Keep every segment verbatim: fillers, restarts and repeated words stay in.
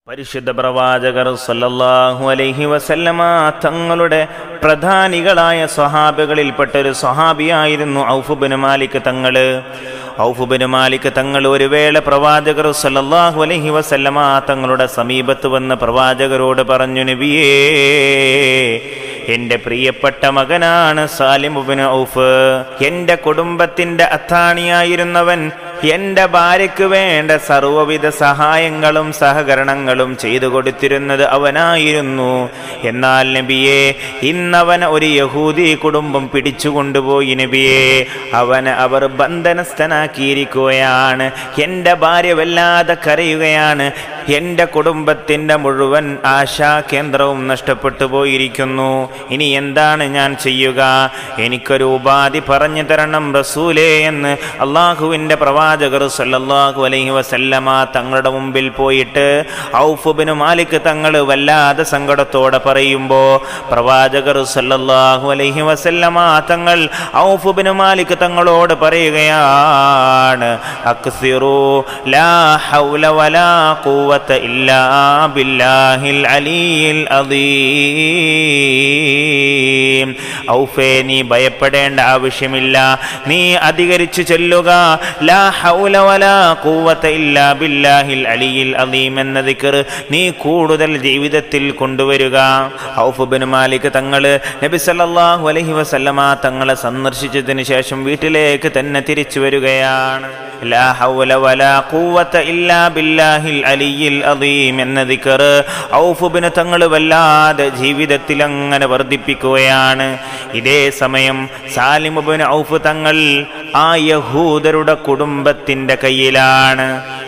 പരിശുദ്ധ പ്രവാചകർ സല്ലല്ലാഹു അലൈഹി വസല്ലമ തങ്ങളുടെ പ്രധാനികളായ സ്വഹാബികളിൽപ്പെട്ട ഒരു സ്വഹാബിയായിരുന്നു ഔഫ് ഇബ്നു മാലിക് തങ്ങൾ. ഔഫ് ഇബ്നു മാലിക് തങ്ങൾ ഒരു വേള പ്രവാചകർ സല്ലല്ലാഹു അലൈഹി വസല്ലമ തങ്ങളുടെ സമീപത്ത് വന്ന് പ്രവാചകരോട് പറഞ്ഞു, നബിയേ, എൻ്റെ പ്രിയപ്പെട്ട മകനാണ് സാലിം ഇബ്നു ഔഫ്. എൻ്റെ കുടുംബത്തിൻ്റെ അത്താണിയായിരുന്നവൻ എൻ്റെ ഭാര്യയ്ക്ക് വേണ്ട സർവ്വവിധ സഹായങ്ങളും സഹകരണങ്ങളും ചെയ്തു കൊടുത്തിരുന്നത് അവനായിരുന്നു. എന്നാൽ നബിയെ, ഇന്നവൻ ഒരു യഹൂദി കുടുംബം പിടിച്ചുകൊണ്ടുപോയി നബിയെ. അവന് അവർ ബന്ധനസ്ഥനാക്കിയിരിക്കുകയാണ്. എൻ്റെ ഭാര്യ വല്ലാതെ കരയുകയാണ്. എൻ്റെ കുടുംബത്തിൻ്റെ മുഴുവൻ ആശാകേന്ദ്രവും നഷ്ടപ്പെട്ടു പോയിരിക്കുന്നു. ഇനി എന്താണ് ഞാൻ ചെയ്യുക? എനിക്കൊരു ഉപാധി പറഞ്ഞു തരണം റസൂലേ എന്ന് അള്ളാഹുവിൻ്റെ പ്രവാചകർ സല്ലല്ലാഹു അലൈഹി വസല്ലമ തങ്ങളുടെ മുമ്പിൽ പോയിട്ട് ഔഫ് ഇബ്നു മാലിക് തങ്ങൾ വല്ലാതെ സങ്കടത്തോടെ പറയുമ്പോൾ പ്രവാചകർ സല്ലല്ലാഹു അലൈഹി വസല്ലമ തങ്ങൾ ഔഫ് ഇബ്നു മാലിക് തങ്ങളോട് പറയുകയാണ്, അക്സിറു ലാ ഹൗല വലാ ഖുവത ഇല്ലാ ബില്ലാഹിൽ അലിയിൽ അദീം. ഔഫേ, നീ ഭയപ്പെടേണ്ട ആവശ്യമില്ല. നീ അധികരിച്ചു ചൊല്ലുക ലാ ഹൗല വലാ ഖുവത ഇല്ലാ ബില്ലാഹിൽ അലിയിൽ അദീം എന്ന ദിക്ർ നീ കൂടുതൽ ജീവിതത്തിൽ കൊണ്ടുവരിക. ഔഫ് ഇബ്നു മാലിക് തങ്ങൾ നബി സല്ലല്ലാഹു അലൈഹി വസല്ലമ തങ്ങളെ സന്ദർശിച്ചതിന് ശേഷം വീട്ടിലേക്ക് തന്നെ തിരിച്ചു വരികയാണ്. ലാ ഹൗല വലാ ഖുവത ഇല്ലാ ബില്ലാഹിൽ അലിയിൽ അദീം എന്ന ദിക്ർ ഔഫ് ഇബ്നു തങ്ങൾ വല്ലാതെ ജീവിതത്തിൽ അങ്ങനെ വർദ്ധിപ്പിക്കുകയാണ്. ഇതേ സമയം സാലിം ഇബ്നു ഔഫ് തങ്ങൾ ആ യഹൂദരുടെ കുടുംബത്തിൻ്റെ കയ്യിലാണ്.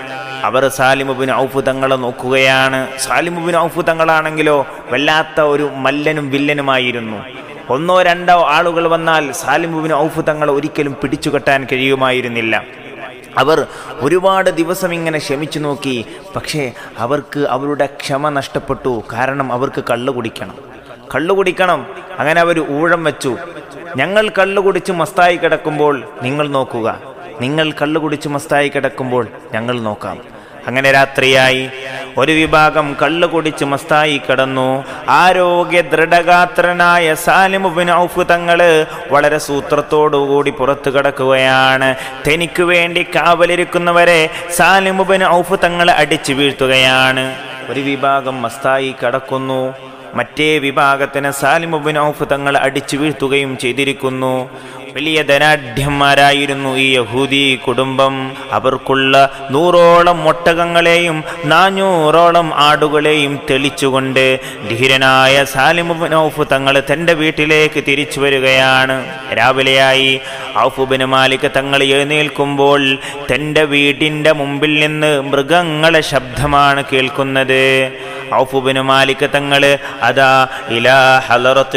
അവർ സാലിം ഇബ്നു ഔഫ് തങ്ങളെ നോക്കുകയാണ്. സാലിം ഇബ്നു ഔഫ് തങ്ങളാണെങ്കിലോ വല്ലാത്ത ഒരു മല്ലനും വില്ലനുമായിരുന്നു. ഒന്നോ രണ്ടോ ആളുകൾ വന്നാൽ സാലിം ഇബ്നു ഔഫ് തങ്ങളെ ഒരിക്കലും പിടിച്ചു കെട്ടാൻ കഴിയുമായിരുന്നില്ല. അവർ ഒരുപാട് ദിവസം ഇങ്ങനെ ക്ഷമിച്ചു നോക്കി. പക്ഷേ അവർക്ക് അവരുടെ ക്ഷമ നഷ്ടപ്പെട്ടു. കാരണം അവർക്ക് കള്ളു കുടിക്കണം കള്ളു കുടിക്കണം അങ്ങനെ അവർ ഊഴം വെച്ചു. ഞങ്ങൾ കള്ളു കുടിച്ച് മസ്തായി കിടക്കുമ്പോൾ നിങ്ങൾ നോക്കുക, നിങ്ങൾ കള്ളു കുടിച്ച് മസ്തായി കിടക്കുമ്പോൾ ഞങ്ങൾ നോക്കാം. അങ്ങനെ രാത്രിയായി. ഒരു വിഭാഗം കള്ളു കുടിച്ച് മസ്തായി കിടന്നു. ആരോഗ്യ ദൃഢഗാത്രനായ സാലിം ഇബ്നു ഔഫ് തങ്ങള് വളരെ സൂത്രത്തോടുകൂടി പുറത്തു കിടക്കുകയാണ്. തനിക്ക് വേണ്ടി കാവലിരിക്കുന്നവരെ സാലിം ഇബ്നു ഔഫ് തങ്ങളെ അടിച്ചു വീഴ്ത്തുകയാണ്. ഒരു വിഭാഗം മസ്തായി കിടക്കുന്നു. മറ്റേ വിഭാഗത്തിന് സാലിം ഇബ്നു ഔഫ് തങ്ങൾ അടിച്ചു വീഴ്ത്തുകയും ചെയ്തിരിക്കുന്നു. വലിയ ധനാഢ്യന്മാരായിരുന്നു ഈ യഹൂദി കുടുംബം. അവർക്കുള്ള നൂറോളം ഒട്ടകങ്ങളെയും നാനൂറോളം ആടുകളെയും തെളിച്ചുകൊണ്ട് ധീരനായ സാലിം ഇബ്നു ഔഫ് തങ്ങൾ തൻ്റെ വീട്ടിലേക്ക് തിരിച്ചു വരികയാണ്. രാവിലെയായി. ഔഫ് ഇബ്നു മാലിക് തങ്ങൾ എഴുന്നേൽക്കുമ്പോൾ തൻ്റെ വീടിൻ്റെ മുമ്പിൽ നിന്ന് മൃഗങ്ങളെ ശബ്ദമാണ് കേൾക്കുന്നത്. ഔഫ് ഇബ്നു മാലിക് തങ്ങൾ അതാ ഇലാ ഹളറത്തി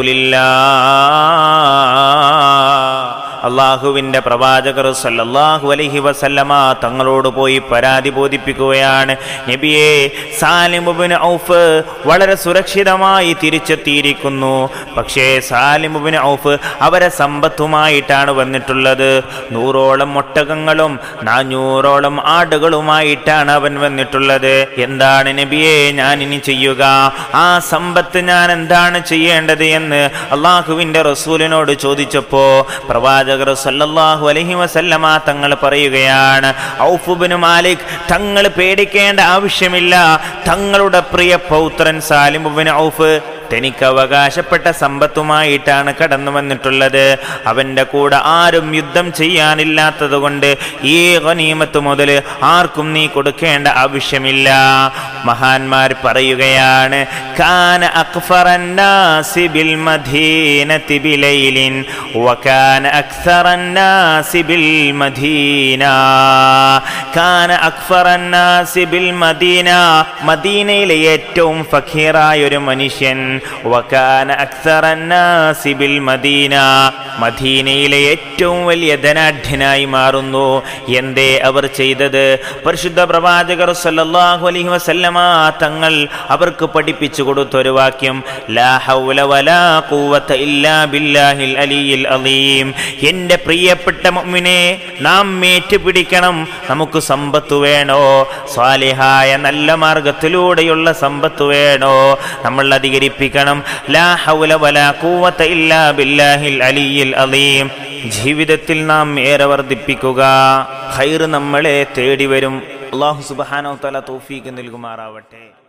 റസൂലില്ലാഹ്, അള്ളാഹുവിൻ്റെ പ്രവാചകർ സല്ലല്ലാഹു അലൈഹി വസല്ലമ തങ്ങളോട് പോയി പരാതി ബോധിപ്പിക്കുകയാണ്. നബിയെ, സാലിം ഇബ്നു ഔഫ് വളരെ സുരക്ഷിതമായി തിരിച്ചെത്തിയിരിക്കുന്നു. പക്ഷേ സാലിം ഇബ്നു ഔഫ് അവരെ സമ്പത്തുമായിട്ടാണ് വന്നിട്ടുള്ളത്. നൂറോളം ഒട്ടകങ്ങളും നാനൂറോളം ആടുകളുമായിട്ടാണ് അവൻ വന്നിട്ടുള്ളത്. എന്താണ് നബിയെ ഞാൻ ഇനി ചെയ്യുക? ആ സമ്പത്ത് ഞാൻ എന്താണ് ചെയ്യേണ്ടത് എന്ന് അള്ളാഹുവിൻ്റെ റസൂലിനോട് ചോദിച്ചപ്പോൾ പ്രവാചകർ സല്ലല്ലാഹു അലൈഹി വസല്ലമ തങ്ങൾ പറയുകയാണ്, ഔഫ് ഇബ്നു മാലിക് തങ്ങൾ പേടിക്കേണ്ട ആവശ്യമില്ല. തങ്ങളുടെ പ്രിയ പൗത്രൻ സാലിം ഇബ്നു ഔഫ് തനിക്ക് അവകാശപ്പെട്ട സമ്പത്തുമായിട്ടാണ് കടന്നു വന്നിട്ടുള്ളത്. അവൻ്റെ കൂടെ ആരും യുദ്ധം ചെയ്യാനില്ലാത്തത് കൊണ്ട് ഈ ഗനീമത്ത് മുതൽ ആർക്കും നീ കൊടുക്കേണ്ട ആവശ്യമില്ല. മഹാന്മാർ പറയുകയാണ്, കാന അക്ഫറന്നാസി ബിൽ മദീനതി ബിലൈലിൻ വകാന അക്സറന്നാസി ബിൽ മദീന. കാന അക്ഫറന്നാസി ബിൽ മദീന, മദീനയിലെ ഏറ്റവും ഫഖീറായ ഒരു മനുഷ്യൻ. വകാന അക്സറന്നാസി ബിൽ മദീന, മദീനയിലെ ഏറ്റവും വലിയ ധനാഢ്യനായി മാറുന്നു. എന്തേ അവർ ചെയ്തത്? പരിശുദ്ധ പ്രവാചകർ സല്ലല്ലാഹു അലൈഹി വസല്ലമ തങ്ങൾ അവർക്ക് പഠിപ്പിച്ചു കൊടുത്ത ഒരു വാക്യം, ലാ ഹൗല വലാ ഖുവത ഇല്ലാ ബില്ലാഹിൽ അലിയിൽ അലീം. എൻ്റെ പ്രിയപ്പെട്ട മുഅ്മിനേ, നാം ഏറ്റുപിടിക്കണം. നമുക്ക് സമ്പത്ത് വേണോ? സ്വാലിഹായ നല്ല മാർഗത്തിലൂടെയുള്ള സമ്പത്ത് വേണോ? നമ്മൾ അധികരിപ്പിക്കണം. ലാ ഹൗല വലാ ഖുവത ഇല്ലാ ബില്ലാഹിൽ അലിയിൽ അലീം. ജീവിതത്തിൽ നാം ഏറെ വർദ്ധിപ്പിക്കുക. ഖൈർ നമ്മളെ തേടി വരും. അല്ലാഹു സുബ്ഹാനഹു വ തആല തൗഫീഖ് നൽകുമാറാവട്ടെ.